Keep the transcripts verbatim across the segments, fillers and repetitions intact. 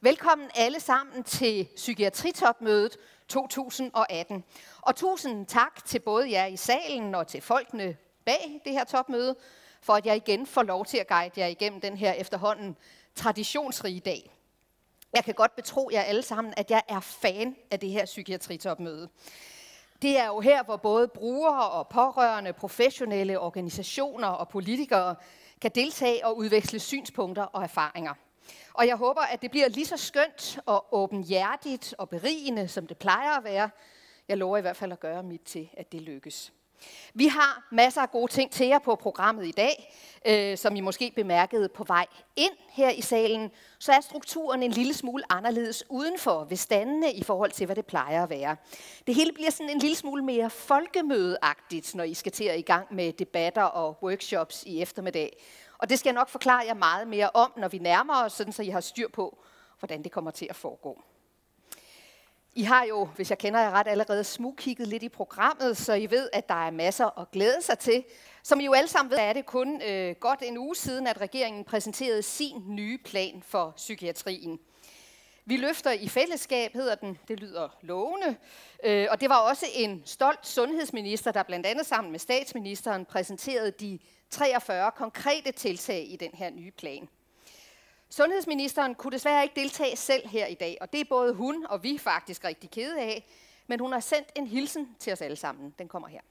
Velkommen alle sammen til Psykiatritopmødet to tusind og atten. Og tusind tak til både jer i salen og til folkene bag det her topmøde, for at jeg igen får lov til at guide jer igennem den her efterhånden traditionsrige dag. Jeg kan godt betro jer alle sammen, at jeg er fan af det her psykiatritopmøde. Det er jo her, hvor både brugere og pårørende, professionelle organisationer og politikere kan deltage og udveksle synspunkter og erfaringer. Og jeg håber, at det bliver lige så skønt og åbenhjertigt og berigende, som det plejer at være. Jeg lover i hvert fald at gøre mit til, at det lykkes. Vi har masser af gode ting til jer på programmet i dag, øh, som I måske bemærkede på vej ind her i salen. Så er strukturen en lille smule anderledes udenfor ved standene i forhold til, hvad det plejer at være. Det hele bliver sådan en lille smule mere folkemødeagtigt, når I skal til at i gang med debatter og workshops i eftermiddag. Og det skal jeg nok forklare jer meget mere om, når vi nærmer os, sådan så I har styr på, hvordan det kommer til at foregå. I har jo, hvis jeg kender jer ret, allerede smugkigget lidt i programmet, så I ved, at der er masser at glæde sig til. Som I jo alle sammen ved, er det kun øh, godt en uge siden, at regeringen præsenterede sin nye plan for psykiatrien. Vi løfter i fællesskab, hedder den. Det lyder lovende. Øh, og det var også en stolt sundhedsminister, der blandt andet sammen med statsministeren præsenterede de treogfyrre konkrete tiltag i den her nye plan. Sundhedsministeren kunne desværre ikke deltage selv her i dag, og det er både hun og vi faktisk rigtig kede af, men hun har sendt en hilsen til os alle sammen. Den kommer her.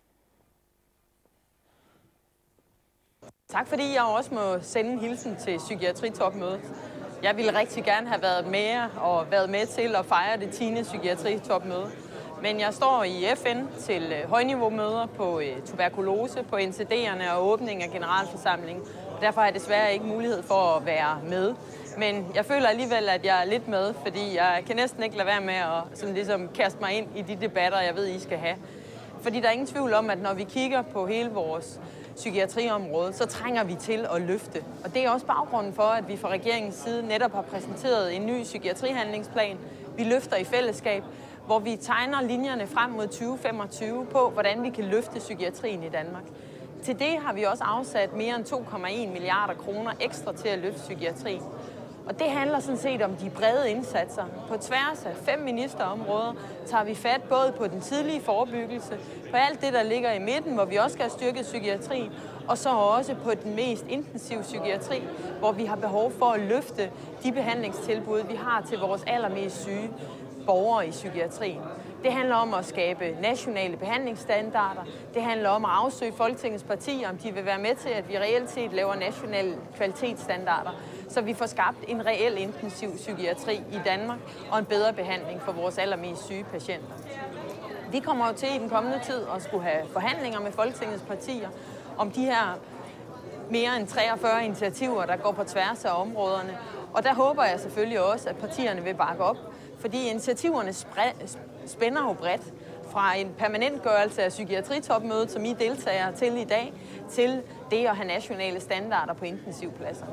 Tak fordi jeg også må sende en hilsen til Psykiatritopmødet. Jeg ville rigtig gerne have været med og været med til at fejre det tiende Psykiatritopmøde. Men jeg står i F N til højniveaumøder på tuberkulose, på N C D'erne og åbning af generalforsamlingen. Derfor har jeg desværre ikke mulighed for at være med. Men jeg føler alligevel, at jeg er lidt med, fordi jeg kan næsten ikke lade være med at sådan ligesom kaste mig ind i de debatter, jeg ved, I skal have. Fordi der er ingen tvivl om, at når vi kigger på hele vores psykiatriområde, så trænger vi til at løfte. Og det er også baggrunden for, at vi fra regeringens side netop har præsenteret en ny psykiatrihandlingsplan. Vi løfter i fællesskab, hvor vi tegner linjerne frem mod tyve femogtyve på, hvordan vi kan løfte psykiatrien i Danmark. Til det har vi også afsat mere end to komma en milliarder kroner ekstra til at løfte psykiatrien. Og det handler sådan set om de brede indsatser. På tværs af fem ministerområder tager vi fat både på den tidlige forebyggelse, på alt det, der ligger i midten, hvor vi også skal have styrket psykiatrien, og så også på den mest intensive psykiatri, hvor vi har behov for at løfte de behandlingstilbud, vi har til vores allermest syge borgere i psykiatrien. Det handler om at skabe nationale behandlingsstandarder. Det handler om at afsøge Folketingets partier, om de vil være med til, at vi reelt set laver nationale kvalitetsstandarder, så vi får skabt en reel intensiv psykiatri i Danmark og en bedre behandling for vores allermest syge patienter. Vi kommer jo til i den kommende tid at skulle have forhandlinger med Folketingets partier om de her mere end treogfyrre initiativer, der går på tværs af områderne. Og der håber jeg selvfølgelig også, at partierne vil bakke op, fordi initiativerne spænder jo bredt fra en permanentgørelse af psykiatritopmødet, som I deltager til i dag, til det at have nationale standarder på intensivpladserne.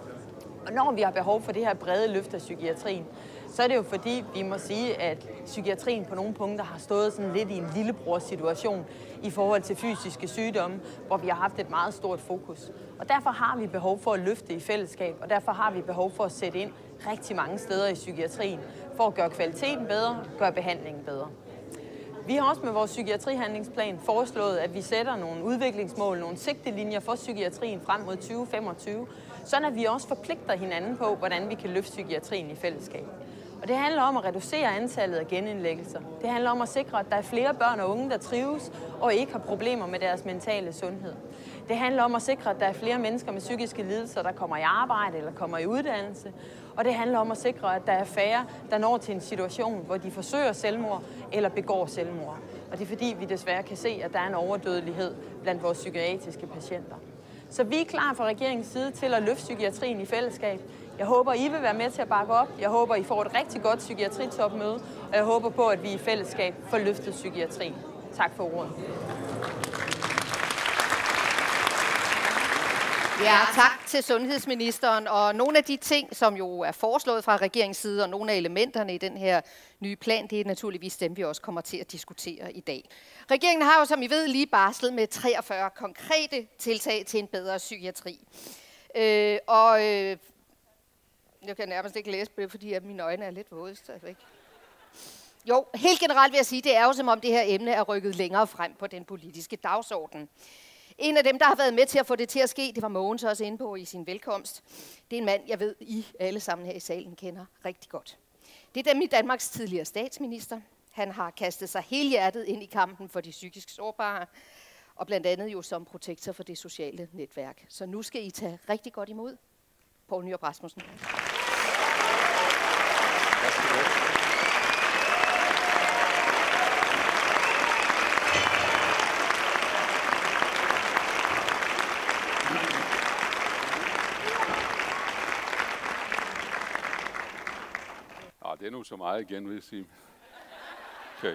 Og når vi har behov for det her brede løft af psykiatrien, så er det jo fordi, vi må sige, at psykiatrien på nogle punkter har stået sådan lidt i en lillebror-situation i forhold til fysiske sygdomme, hvor vi har haft et meget stort fokus. Og derfor har vi behov for at løfte i fællesskab, og derfor har vi behov for at sætte ind rigtig mange steder i psykiatrien, for at gøre kvaliteten bedre, gøre behandlingen bedre. Vi har også med vores psykiatrihandlingsplan foreslået, at vi sætter nogle udviklingsmål, nogle sigtelinjer for psykiatrien frem mod tyve femogtyve, sådan at vi også forpligter hinanden på, hvordan vi kan løfte psykiatrien i fællesskab. Og det handler om at reducere antallet af genindlæggelser. Det handler om at sikre, at der er flere børn og unge, der trives og ikke har problemer med deres mentale sundhed. Det handler om at sikre, at der er flere mennesker med psykiske lidelser, der kommer i arbejde eller kommer i uddannelse. Og det handler om at sikre, at der er færre, der når til en situation, hvor de forsøger selvmord eller begår selvmord. Og det er fordi, vi desværre kan se, at der er en overdødelighed blandt vores psykiatriske patienter. Så vi er klar fra regeringens side til at løfte psykiatrien i fællesskab. Jeg håber, I vil være med til at bakke op. Jeg håber, I får et rigtig godt psykiatritopmøde. Og jeg håber på, at vi i fællesskab får løftet psykiatrien. Tak for ordet. Ja, tak til sundhedsministeren. Og nogle af de ting, som jo er foreslået fra regeringens side, og nogle af elementerne i den her nye plan, det er naturligvis dem, vi også kommer til at diskutere i dag. Regeringen har jo, som I ved, lige barslet med treogfyrre konkrete tiltag til en bedre psykiatri. Øh, og øh, Jeg kan nærmest ikke læse på det, fordi at mine øjne er lidt våde stadigvæk. Jo, helt generelt vil jeg sige, det er jo som om det her emne er rykket længere frem på den politiske dagsorden. En af dem, der har været med til at få det til at ske, det var Mogens også inde på i sin velkomst. Det er en mand, jeg ved, I alle sammen her i salen kender rigtig godt. Det er dem i Danmarks tidligere statsminister. Han har kastet sig helhjertet ind i kampen for de psykisk sårbare, og blandt andet jo som protektor for det sociale netværk. Så nu skal I tage rigtig godt imod Poul Nyrup Rasmussen. Det er nu så meget igen, vil jeg sige. Okay.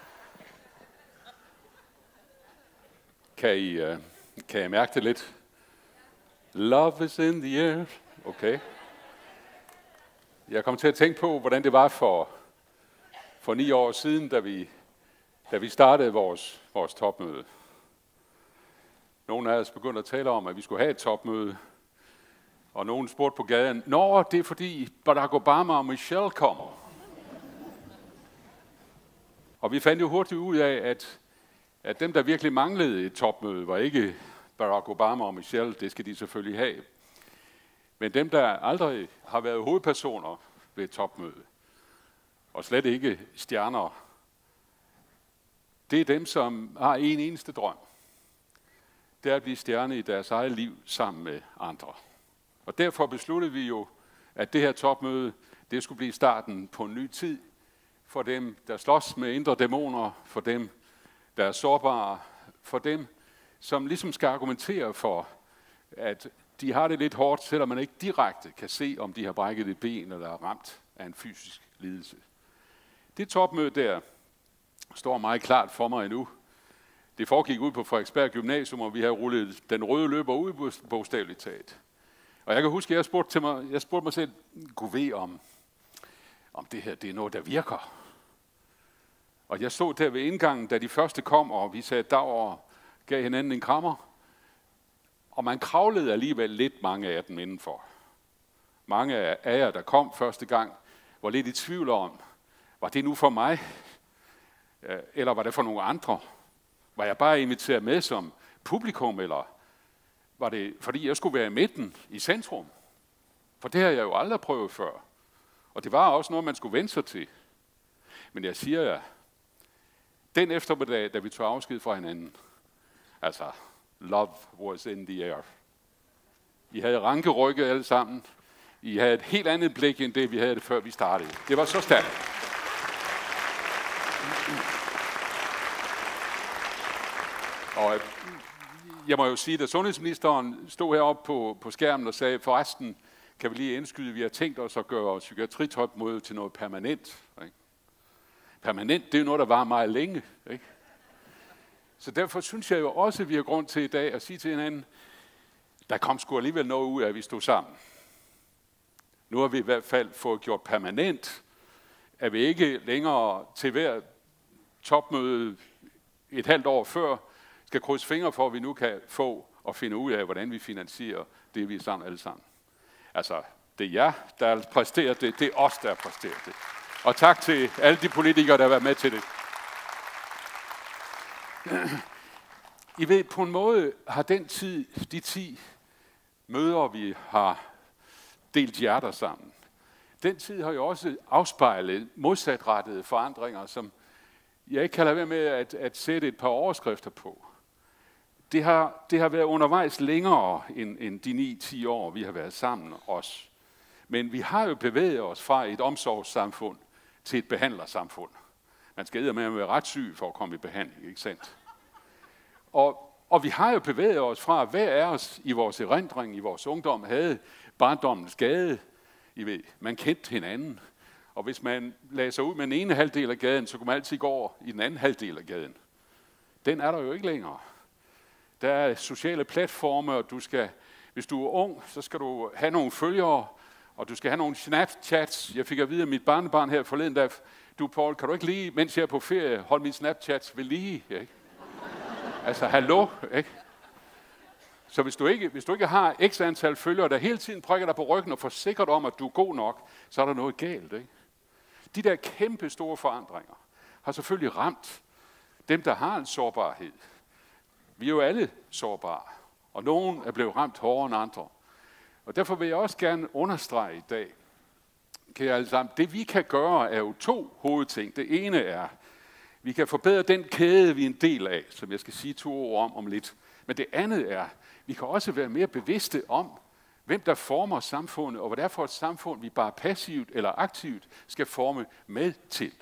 Kan I, uh, kan I mærke det lidt? Love is in the air. Okay. Jeg kom til at tænke på, hvordan det var for, for ni år siden, da vi, da vi startede vores, vores topmøde. Nogle af os begyndte at tale om, at vi skulle have et topmøde. Og nogen spurgte på gaden, nå, det er fordi Barack Obama og Michelle kommer. Og vi fandt jo hurtigt ud af, at, at dem, der virkelig manglede et topmøde, var ikke Barack Obama og Michelle, det skal de selvfølgelig have. Men dem, der aldrig har været hovedpersoner ved et topmøde, og slet ikke stjerner, det er dem, som har en eneste drøm. Det er at blive stjerne i deres eget liv sammen med andre. Og derfor besluttede vi jo, at det her topmøde, det skulle blive starten på en ny tid for dem, der slås med indre dæmoner, for dem, der er sårbare, for dem, som ligesom skal argumentere for, at de har det lidt hårdt, selvom man ikke direkte kan se, om de har brækket et ben eller er ramt af en fysisk lidelse. Det topmøde der står meget klart for mig endnu. Det foregik ud på Frederiksberg Gymnasium, og vi har rullet den røde løber ud bogstaveligt talt. Og jeg kan huske, at jeg spurgte, til mig, jeg spurgte mig selv, gud ved om, om det her det er noget, der virker. Og jeg stod der ved indgangen, da de første kom, og vi sagde dag og gav hinanden en krammer. Og man kravlede alligevel lidt mange af dem indenfor. Mange af jer, der kom første gang, var lidt i tvivl om, var det nu for mig? Eller var det for nogle andre? Var jeg bare inviteret med som publikum, eller var det fordi jeg skulle være i midten, i centrum? For det har jeg jo aldrig prøvet før. Og det var også noget, man skulle vende sig til. Men jeg siger jer, den eftermiddag, da vi tog afsked fra hinanden, altså, love was in the air. I havde rankerykket alle sammen. I havde et helt andet blik, end det, vi havde det, før vi startede. Det var så stærkt. Og jeg må jo sige, at sundhedsministeren stod heroppe på, på skærmen og sagde, forresten kan vi lige indskyde, at vi har tænkt os at gøre psykiatritopmødet til noget permanent. Ikke? Permanent, det er jo noget, der var meget længe. Ikke? Så derfor synes jeg jo også, at vi har grund til i dag at sige til hinanden, der kom sgu alligevel noget ud af, at vi stod sammen. Nu har vi i hvert fald fået gjort permanent, at vi ikke længere til hver topmøde et halvt år før, skal krydse fingre for, at vi nu kan få og finde ud af, hvordan vi finansierer det, vi er sammen alle sammen. Altså, det er jer, der har præsteret det. Det er os, der har præsteret det. Og tak til alle de politikere, der har været med til det. I ved, på en måde har den tid, de ti møder, vi har delt hjerter sammen, den tid har jo også afspejlet modsatrettede forandringer, som jeg ikke kan lade være med at, at sætte et par overskrifter på. Det har, det har været undervejs længere end, end de ni ti år, vi har været sammen os. Men vi har jo bevæget os fra et omsorgssamfund til et behandlersamfund. Man skal eddermame med at være ret syg for at komme i behandling, ikke sandt? Og, og vi har jo bevæget os fra, hver af os i vores erindring, i vores ungdom, havde barndommens gade. I ved, man kendte hinanden. Og hvis man lagde sig ud med den ene halvdel af gaden, så kunne man altid gå over i den anden halvdel af gaden. Den er der jo ikke længere. Der er sociale platforme, og du skal, hvis du er ung, så skal du have nogle følgere, og du skal have nogle Snapchats. Jeg fik at vide af mit barnebarn her forleden, der, du Paul, kan du ikke lige, mens jeg er på ferie, holde mine Snapchats ved lige? Ikke? Altså, hallo, ikke? Så hvis du, ikke, hvis du ikke har x antal følgere, der hele tiden prikker dig på ryggen og forsikrer dig om, at du er god nok, så er der noget galt. Ikke? De der kæmpe store forandringer har selvfølgelig ramt dem, der har en sårbarhed. Vi er jo alle sårbare, og nogen er blevet ramt hårdere end andre. Og derfor vil jeg også gerne understrege i dag, kære alle sammen, det vi kan gøre er jo to hovedting. Det ene er, vi kan forbedre den kæde, vi er en del af, som jeg skal sige to ord om om lidt. Men det andet er, vi kan også være mere bevidste om, hvem der former samfundet, og hvad det er for et samfund, vi bare passivt eller aktivt skal forme med til.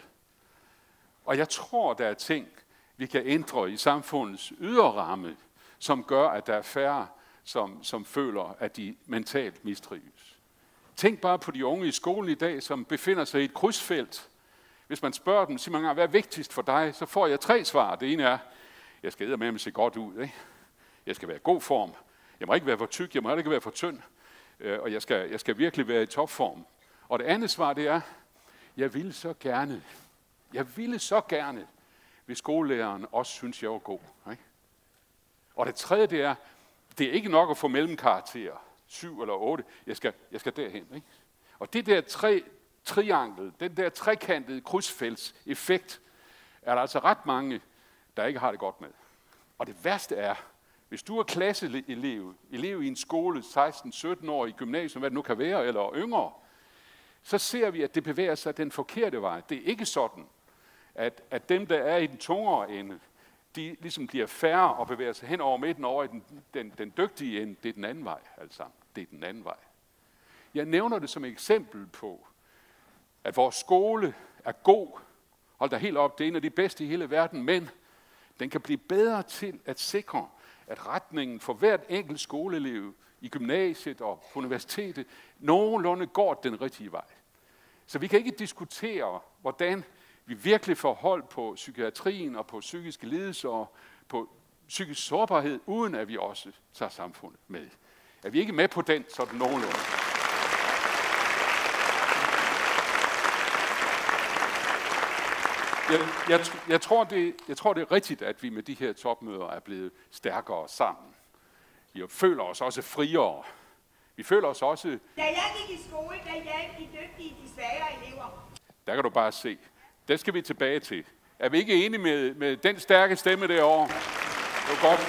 Og jeg tror, der er ting, vi kan ændre i samfundets ydre ramme, som gør, at der er færre, som, som føler, at de mentalt mistrives. Tænk bare på de unge i skolen i dag, som befinder sig i et krydsfelt. Hvis man spørger dem, siger man, hvad er vigtigst for dig, så får jeg tre svar. Det ene er, jeg skal eddermame se godt ud. Ikke? Jeg skal være i god form. Jeg må ikke være for tyk, jeg må ikke være for tynd. Og jeg skal, jeg skal virkelig være i topform. Og det andet svar, det er, jeg ville så gerne, jeg ville så gerne, hvis skolelæreren også synes, jeg var god. Ikke? Og det tredje, det er, det er ikke nok at få mellemkarakterer, syv eller otte, jeg skal, jeg skal derhen. Ikke? Og det der tre, triangel, den der trekantede krydsfeltseffekt, er der altså ret mange, der ikke har det godt med. Og det værste er, hvis du er klasseelev, elev i en skole, seksten sytten år i gymnasium, hvad det nu kan være, eller yngre, så ser vi, at det bevæger sig den forkerte vej. Det er ikke sådan, at, at dem, der er i den tungere ende, de ligesom bliver færre og bevæger sig hen over midten over i den, den, den dygtige ende. Det er den anden vej, altså. Det er den anden vej. Jeg nævner det som et eksempel på, at vores skole er god. Hold da helt op, det er en af de bedste i hele verden, men den kan blive bedre til at sikre, at retningen for hvert enkelt skoleelev i gymnasiet og på universitetet nogenlunde går den rigtige vej. Så vi kan ikke diskutere, hvordan vi virkelig får hold på psykiatrien og på psykiske lidelser og på psykisk sårbarhed, uden at vi også tager samfundet med. Er vi ikke med på den, så er det nogenlunde. Jeg, jeg, jeg, tror, det, jeg tror, det er rigtigt, at vi med de her topmøder er blevet stærkere sammen. Vi føler os også friere. Vi føler os også... Da jeg gik i skole, der hjalp de dygtige, de svagere elever. Der kan du bare se. Det skal vi tilbage til. Er vi ikke enige med, med den stærke stemme derovre? Det var godt.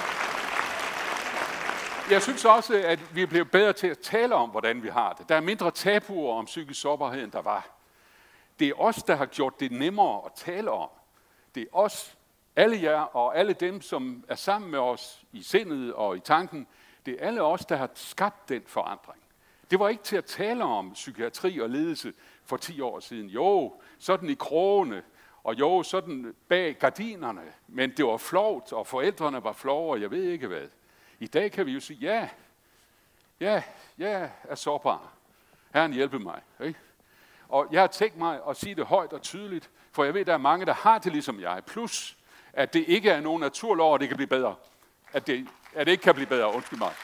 Jeg synes også, at vi er blevet bedre til at tale om, hvordan vi har det. Der er mindre tabuer om psykisk sårbarhed, end der var. Det er os, der har gjort det nemmere at tale om. Det er os, alle jer og alle dem, som er sammen med os i sindet og i tanken. Det er alle os, der har skabt den forandring. Det var ikke til at tale om psykiatri og ledelse for ti år siden. Jo, sådan i krogene, og jo, sådan bag gardinerne. Men det var flovt, og forældrene var flove, og jeg ved ikke hvad. I dag kan vi jo sige, ja, ja, jeg er sårbar. Herren hjælpe mig. Ikke? Og jeg har tænkt mig at sige det højt og tydeligt, for jeg ved, at der er mange, der har det ligesom jeg. Plus, at det ikke er nogen naturlov, og det kan blive bedre. At det, at det ikke kan blive bedre. Undskyld mig.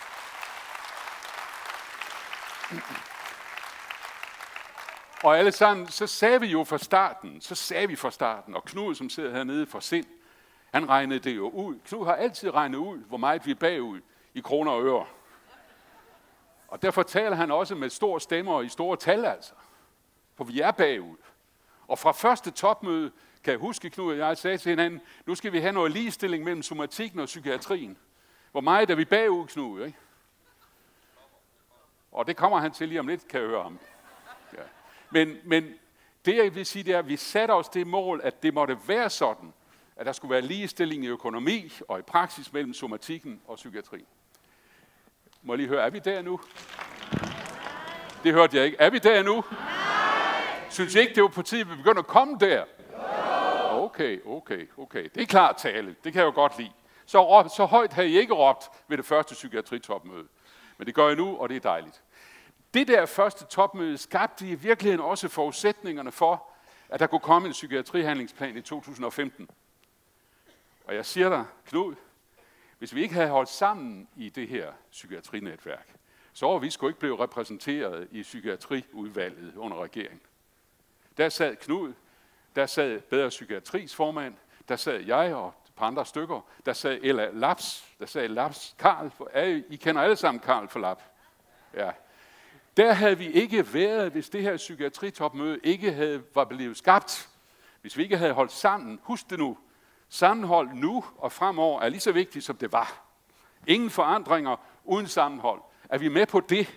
Og alle sammen, så sagde vi jo fra starten, så sagde vi fra starten, og Knud, som sidder hernede for sind, han regnede det jo ud. Knud har altid regnet ud, hvor meget vi er bagud i kroner og øre. Og derfor taler han også med store stemmer og i store tal, altså. For vi er bagud. Og fra første topmøde, kan jeg huske, Knud og jeg sagde til hinanden, nu skal vi have noget ligestilling mellem somatikken og psykiatrien. Hvor meget er vi bagud, Knud, ikke? Og det kommer han til lige om lidt, kan jeg høre ham. Ja. Men, men det, jeg vil sige, det er, at vi satte os det mål, at det måtte være sådan, at der skulle være ligestilling i økonomi og i praksis mellem somatikken og psykiatrien. Må jeg lige høre, er vi der nu? Det hørte jeg ikke. Er vi der nu? Synes I ikke, det var på tide, at vi begynder at komme der? Okay, okay, okay. Det er klart tale. Det kan jeg jo godt lide. Så, råb, så højt havde I ikke råbt ved det første psykiatritopmøde. Men det gør jeg nu, og det er dejligt. Det der første topmøde skabte i virkeligheden også forudsætningerne for, at der kunne komme en psykiatrihandlingsplan i to tusind og femten. Og jeg siger dig, Knud, hvis vi ikke havde holdt sammen i det her psykiatrinetværk, så var vi sgu ikke blevet repræsenteret i psykiatriudvalget under regeringen. Der sad Knud, der sad Bedre Psykiatris formand, der sad jeg og par andre stykker, der sagde Ella Laps, der sagde Laps, Karl, I kender alle sammen Karl for Lap. Ja. Der havde vi ikke været, hvis det her psykiatritopmøde ikke havde, var blevet skabt. Hvis vi ikke havde holdt sammen. Husk det nu. Sammenhold nu og fremover er lige så vigtigt, som det var. Ingen forandringer uden sammenhold. Er vi med på det?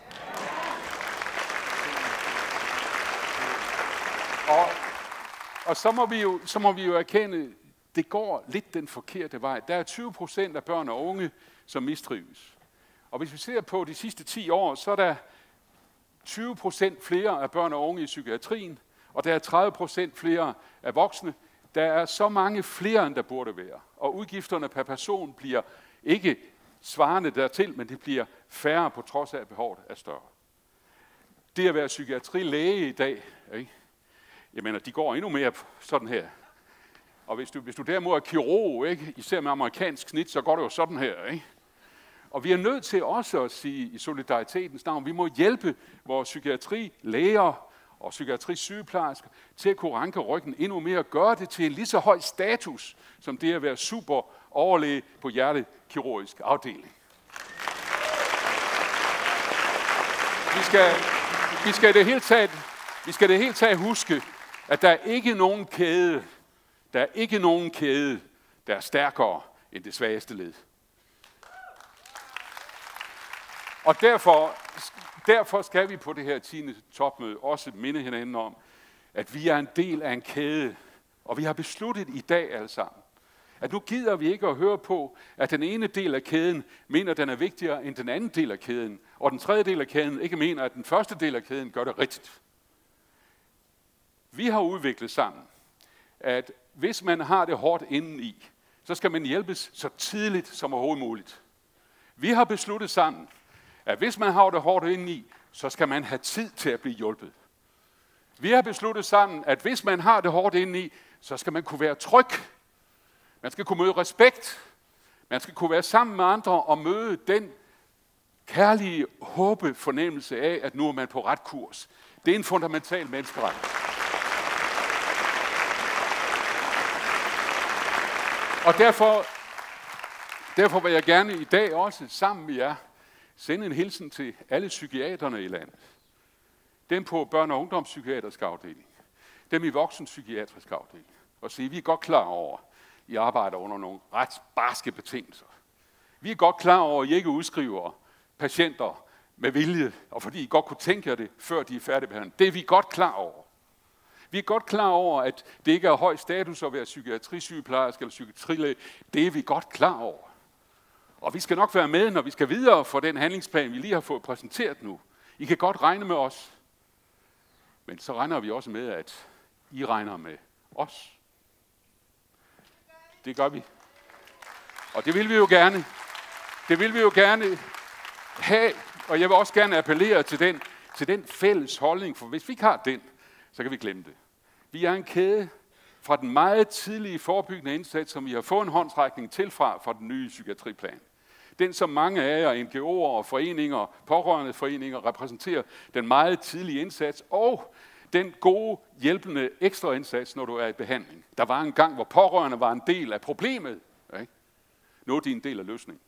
Og, og så, må vi jo, så må vi jo erkende, det går lidt den forkerte vej. Der er tyve procent af børn og unge, som mistrives. Og hvis vi ser på de sidste ti år, så er der tyve procent flere af børn og unge i psykiatrien, og der er tredive procent flere af voksne. Der er så mange flere, end der burde være. Og udgifterne per person bliver ikke svarende dertil, men det bliver færre på trods af, at behovet er større. Det at være psykiatrilæge i dag, ikke? Jeg mener, de går endnu mere sådan her. Og hvis du, hvis du derimod er kirurg, ikke? Især med amerikansk snit, så går det jo sådan her. Ikke? Og vi er nødt til også at sige i solidaritetens navn, vi må hjælpe vores psykiatrilæger og psykiatrisygeplejersker til at kunne ranke ryggen endnu mere og gøre det til en lige så høj status, som det at være super overlæge på hjertekirurgisk afdeling. Vi skal, vi skal det hele taget, vi skal det hele taget huske, at der er ikke nogen kæde, der er ikke nogen kæde, der er stærkere end det svageste led. Og derfor, derfor skal vi på det her tiende topmøde også minde hinanden om, at vi er en del af en kæde, og vi har besluttet i dag alle sammen, at nu gider vi ikke at høre på, at den ene del af kæden mener, at den er vigtigere end den anden del af kæden, og den tredje del af kæden ikke mener, at den første del af kæden gør det rigtigt. Vi har udviklet sammen, at hvis man har det hårdt indeni, så skal man hjælpes så tidligt som overhovedet muligt. Vi har besluttet sammen, at hvis man har det hårdt indeni, så skal man have tid til at blive hjulpet. Vi har besluttet sammen, at hvis man har det hårdt indeni, så skal man kunne være tryg. Man skal kunne møde respekt. Man skal kunne være sammen med andre og møde den kærlige håbe fornemmelse af, at nu er man på ret kurs. Det er en fundamental menneskeret. Og derfor, derfor vil jeg gerne i dag også sammen med jer sende en hilsen til alle psykiaterne i landet. Dem på børne- og ungdomspsykiatrisk afdeling. Dem i voksenpsykiatrisk afdeling. Og sige, vi er godt klar over, at I arbejder under nogle ret barske betingelser. Vi er godt klar over, at I ikke udskriver patienter med vilje, og fordi I godt kunne tænke jer det, før de er færdigbehandlet. Det er vi godt klar over. Vi er godt klar over, at det ikke er høj status at være psykiatrisygeplejerske eller psykiatrilæge. Det er vi godt klar over. Og vi skal nok være med, når vi skal videre for den handlingsplan, vi lige har fået præsenteret nu. I kan godt regne med os. Men så regner vi også med, at I regner med os. Det gør vi. Og det vil vi jo gerne. Det vil vi jo gerne have. Og jeg vil også gerne appellere til den, til den fælles holdning. For hvis vi ikke har den, så kan vi glemme det. Vi er en kæde fra den meget tidlige forebyggende indsats, som vi har fået en håndsrækning til fra, fra den nye psykiatriplan. Den, som mange af jer, N G O'er og foreninger, pårørende foreninger, repræsenterer den meget tidlige indsats, og den gode, hjælpende ekstra indsats, når du er i behandling. Der var en gang, hvor pårørende var en del af problemet. Ikke? Nu er de en del af løsningen.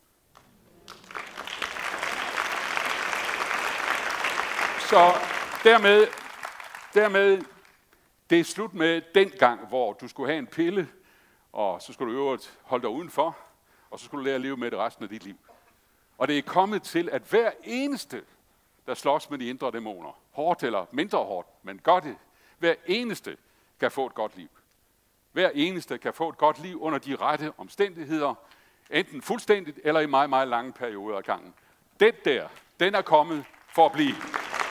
Så dermed, dermed, det er slut med den gang, hvor du skulle have en pille, og så skulle du øvrigt holde dig udenfor, og så skulle du lære at leve med det resten af dit liv. Og det er kommet til, at hver eneste, der slås med de indre dæmoner, hårdt eller mindre hårdt, men gør det, hver eneste kan få et godt liv. Hver eneste kan få et godt liv under de rette omstændigheder, enten fuldstændigt eller i meget, meget lange perioder af gangen. Den der, den er kommet for at blive.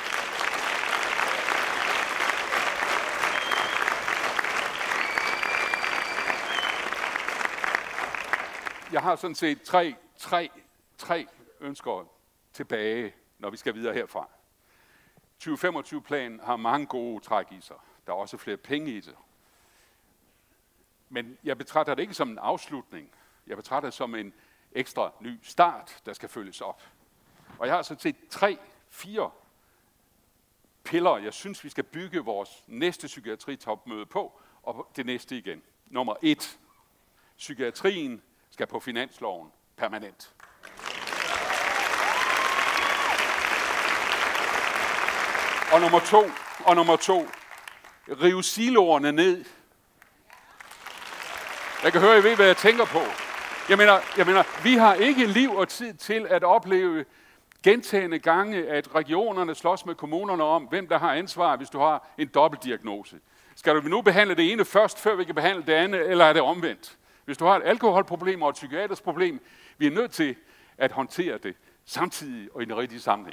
Jeg har sådan set tre, tre, tre ønsker tilbage, når vi skal videre herfra. tyve femogtyve-planen har mange gode træk i sig. Der er også flere penge i det. Men jeg betragter det ikke som en afslutning. Jeg betragter det som en ekstra ny start, der skal følges op. Og jeg har sådan set tre, fire piller, jeg synes, vi skal bygge vores næste psykiatritopmøde på, og det næste igen. Nummer et. Psykiatrien skal på finansloven permanent. Og nummer to, og nummer to, rive siloerne ned. Jeg kan høre, I ved, hvad jeg tænker på. Jeg mener, jeg mener, vi har ikke liv og tid til at opleve gentagende gange, at regionerne slås med kommunerne om, hvem der har ansvar, hvis du har en dobbeltdiagnose. Skal du nu behandle det ene først, før vi kan behandle det andet, eller er det omvendt? Hvis du har et alkoholproblem og et psykiatrisk problem, vi er nødt til at håndtere det samtidig og i den rigtige sammenhæng.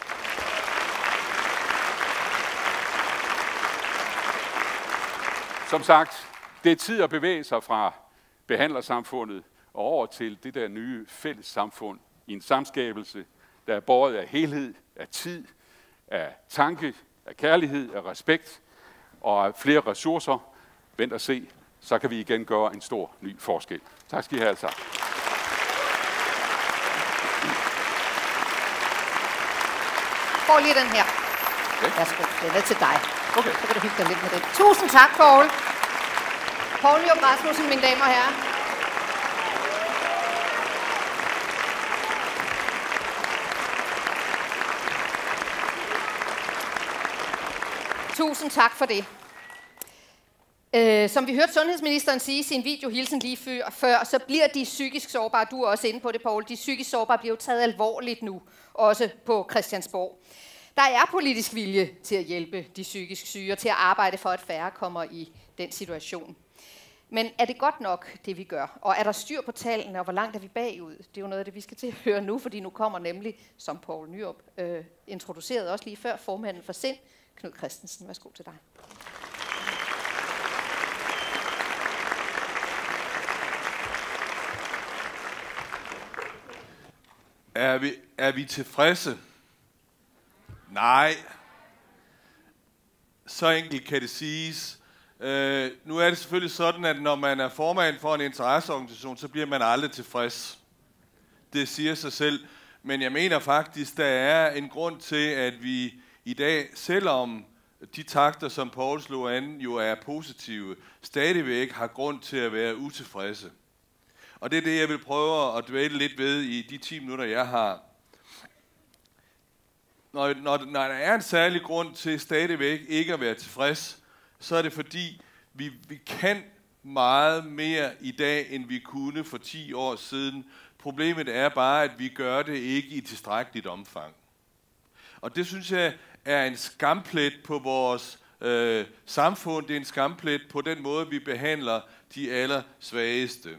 Som sagt, det er tid at bevæge sig fra behandlersamfundet og over til det der nye fælles samfund i en samskabelse, der er båret af helhed, af tid, af tanke, af kærlighed, af respekt og af flere ressourcer. Vent og se, så kan vi igen gøre en stor ny forskel. Tak skal I have alle sammen. Får lige den her. Okay. Værsgo, den er til dig. Okay. Så kan du hygge dig lidt med det. Tusind tak, Poul. Poul Nyrup Rasmussen, mine damer og herrer. Tusind tak for det. Øh, som vi hørte sundhedsministeren sige i sin videohilsen lige før, før, så bliver de psykisk sårbare, du er også inde på det, Poul, de psykisk sårbare bliver jo taget alvorligt nu, også på Christiansborg. Der er politisk vilje til at hjælpe de psykisk syge og til at arbejde for, at færre kommer i den situation. Men er det godt nok, det vi gør? Og er der styr på tallene, og hvor langt er vi bagud? Det er jo noget af det, vi skal til at høre nu, fordi nu kommer nemlig, som Poul Nyrup øh, introducerede også lige før, formanden for SIND, Knud Christensen. Værsgo til dig. Er vi, er vi tilfredse? Nej. Så enkelt kan det siges. Øh, nu er det selvfølgelig sådan, at når man er formand for en interesseorganisation, så bliver man aldrig tilfreds. Det siger sig selv. Men jeg mener faktisk, der er en grund til, at vi i dag, selvom de takter, som Poul slog an, jo er positive, stadigvæk har grund til at være utilfredse. Og det er det, jeg vil prøve at dvæle lidt ved i de ti minutter, jeg har. Når, når, når der er en særlig grund til stadigvæk ikke at være tilfreds, så er det fordi, vi, vi kan meget mere i dag, end vi kunne for ti år siden. Problemet er bare, at vi gør det ikke i tilstrækkeligt omfang. Og det synes jeg er en skamplet på vores øh, samfund. Det er en skamplet på den måde, vi behandler de allersvageste.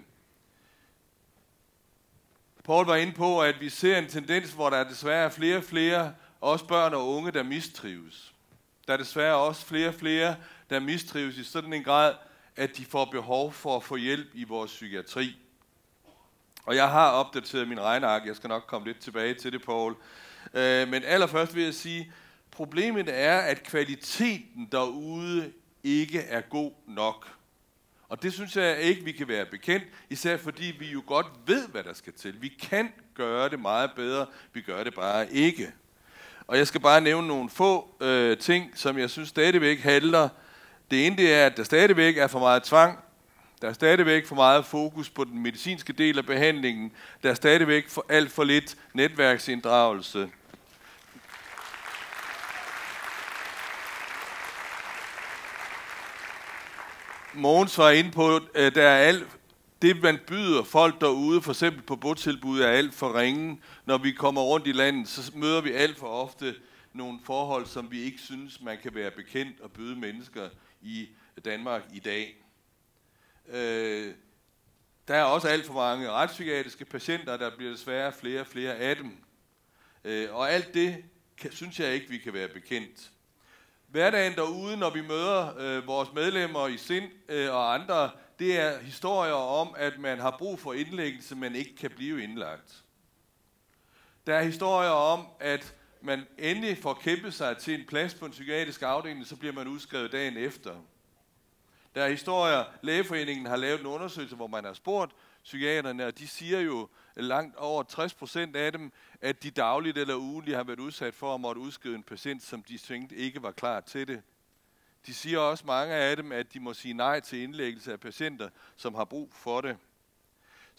Poul var inde på, at vi ser en tendens, hvor der desværre er flere og flere, også børn og unge, der mistrives. Der er desværre også flere og flere, der mistrives i sådan en grad, at de får behov for at få hjælp i vores psykiatri. Og jeg har opdateret min regneark, jeg skal nok komme lidt tilbage til det, Poul. Øh, men allerførst vil jeg sige, problemet er, at kvaliteten derude ikke er god nok. Og det synes jeg ikke, vi kan være bekendt, især fordi vi jo godt ved, hvad der skal til. Vi kan gøre det meget bedre, vi gør det bare ikke. Og jeg skal bare nævne nogle få øh, ting, som jeg synes stadigvæk handler. Det ene det er, at der stadigvæk er for meget tvang. Der er stadigvæk for meget fokus på den medicinske del af behandlingen. Der er stadigvæk for alt for lidt netværksinddragelse. Mogens var inde på, at der er alt, det man byder folk derude, for eksempel på botilbud, er alt for ringe. Når vi kommer rundt i landet, så møder vi alt for ofte nogle forhold, som vi ikke synes, man kan være bekendt og byde mennesker i Danmark i dag. Øh, der er også alt for mange retspsykiatriske patienter, der bliver desværre flere og flere af dem. Øh, og alt det kan, synes jeg ikke, vi kan være bekendt. Hverdagen derude, når vi møder øh, vores medlemmer i SIND øh, og andre, det er historier om, at man har brug for indlæggelse, men ikke kan blive indlagt. Der er historier om, at man endelig får kæmpet sig til en plads på en psykiatrisk afdeling, så bliver man udskrevet dagen efter. Der er historier, Lægeforeningen har lavet en undersøgelse, hvor man har spurgt psykiaterne, og de siger jo langt over tres procent af dem, at de dagligt eller ugenligt har været udsat for at måtte udskrive en patient, som de tænkte ikke var klar til det. De siger også mange af dem, at de må sige nej til indlæggelse af patienter, som har brug for det.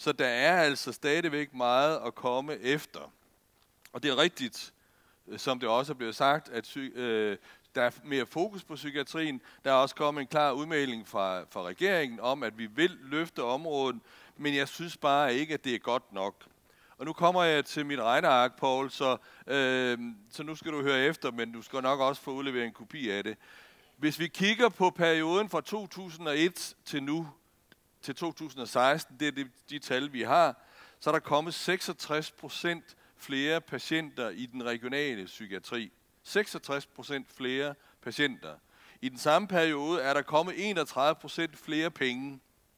Så der er altså stadigvæk meget at komme efter. Og det er rigtigt, som det også er blevet sagt, at psy- øh, der er mere fokus på psykiatrien. Der er også kommet en klar udmelding fra, fra regeringen om, at vi vil løfte området, men jeg synes bare ikke, at det er godt nok. Og nu kommer jeg til mit regneark, Poul, så, øh, så nu skal du høre efter, men du skal nok også få udleveret en kopi af det. Hvis vi kigger på perioden fra to tusind og et til nu, til to tusind og seksten, det er de, de tal, vi har, så er der kommet seksogtres procent flere patienter i den regionale psykiatri. seksogtres procent flere patienter. I den samme periode er der kommet enogtredive procent flere penge.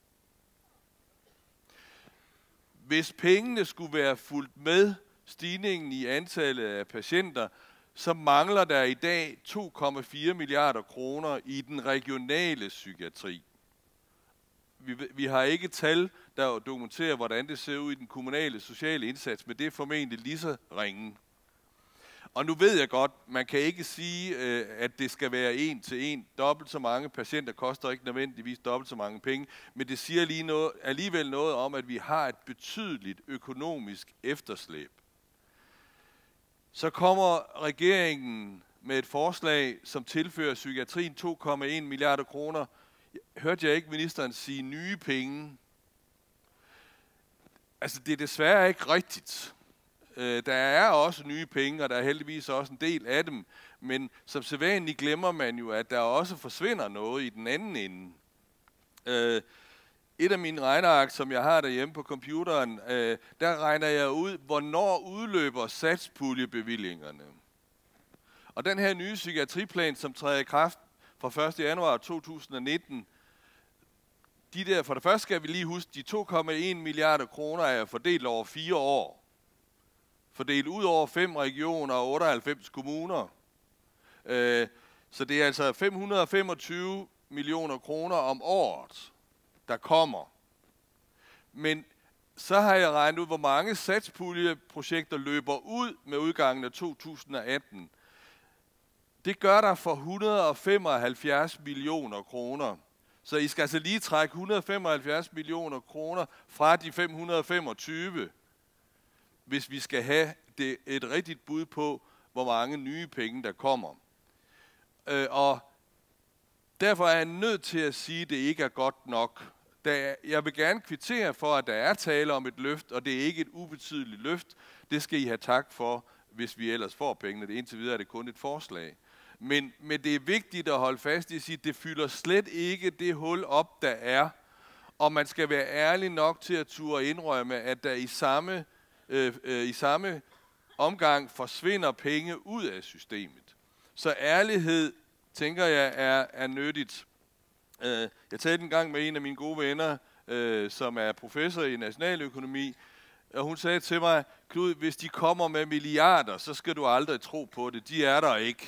Hvis pengene skulle være fulgt med stigningen i antallet af patienter, så mangler der i dag to komma fire milliarder kroner i den regionale psykiatri. Vi, vi har ikke tal, der dokumenterer, hvordan det ser ud i den kommunale sociale indsats, men det er formentlig lige så ringe. Og nu ved jeg godt, man kan ikke sige, at det skal være en til en. Dobbelt så mange patienter koster ikke nødvendigvis dobbelt så mange penge, men det siger lige noget, alligevel noget om, at vi har et betydeligt økonomisk efterslæb. Så kommer regeringen med et forslag, som tilfører psykiatrien to komma en milliarder kroner. Hørte jeg ikke ministeren sige nye penge? Altså, det er desværre ikke rigtigt. Øh, der er også nye penge, og der er heldigvis også en del af dem. Men som sædvanligt glemmer man jo, at der også forsvinder noget i den anden ende. Øh, et af mine regneark, som jeg har derhjemme på computeren, øh, der regner jeg ud, hvornår udløber satspuljebevillingerne. Og den her nye psykiatriplan, som træder i kraft fra første januar to tusind og nitten, de der, for det første skal vi lige huske, de to komma en milliarder kroner er fordelt over fire år. Fordelt ud over fem regioner og otteoghalvfems kommuner. Øh, så det er altså fem hundrede og femogtyve millioner kroner om året, der kommer. Men så har jeg regnet ud, hvor mange satspuljeprojekter løber ud med udgangen af to tusind og atten. Det gør der for et hundrede og femoghalvfjerds millioner kroner. Så I skal altså lige trække et hundrede og femoghalvfjerds millioner kroner fra de fem hundrede og femogtyve, hvis vi skal have det, et rigtigt bud på, hvor mange nye penge der kommer. Øh, og derfor er jeg nødt til at sige, at det ikke er godt nok. Der, jeg vil gerne kvittere for, at der er tale om et løft, og det er ikke et ubetydeligt løft. Det skal I have tak for, hvis vi ellers får pengene. Det indtil videre er det kun et forslag. Men, men det er vigtigt at holde fast i at sige, at det fylder slet ikke det hul op, der er. Og man skal være ærlig nok til at turde indrømme, at der i samme, øh, øh, i samme omgang forsvinder penge ud af systemet. Så ærlighed, tænker jeg, er, er nyttigt. Øh, jeg talte en gang med en af mine gode venner, øh, som er professor i nationaløkonomi, og hun sagde til mig, Knud, hvis de kommer med milliarder, så skal du aldrig tro på det. De er der ikke.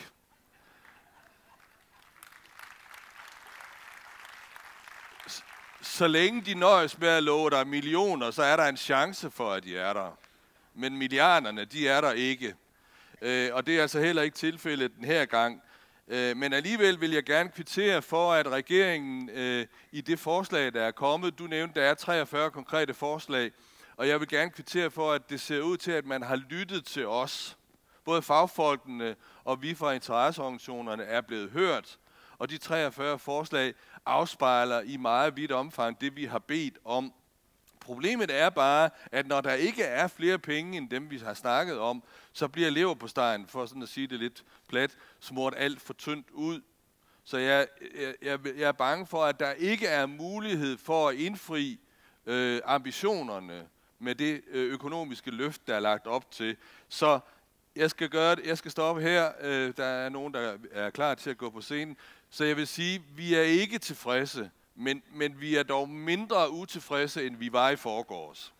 Så længe de nøjes med at love dig millioner, så er der en chance for, at de er der. Men milliarderne, de er der ikke. Øh, og det er altså heller ikke tilfældet den her gang. Øh, men alligevel vil jeg gerne kvittere for, at regeringen øh, i det forslag, der er kommet, du nævnte, der er treogfyrre konkrete forslag, og jeg vil gerne kvittere for, at det ser ud til, at man har lyttet til os. Både fagfolkene og vi fra interesseorganisationerne er blevet hørt, og de treogfyrre forslag afspejler i meget vidt omfang det, vi har bedt om. Problemet er bare, at når der ikke er flere penge end dem, vi har snakket om, så bliver leverpostejen, for sådan at sige det lidt plat, smurt alt for tyndt ud. Så jeg, jeg, jeg er bange for, at der ikke er mulighed for at indfri øh, ambitionerne med det øh, økonomiske løft, der er lagt op til. Så jeg skal gøre det. Jeg skal stoppe her. Øh, der er nogen, der er klar til at gå på scenen. Så jeg vil sige, at vi er ikke tilfredse, men, men vi er dog mindre utilfredse, end vi var i forgårs.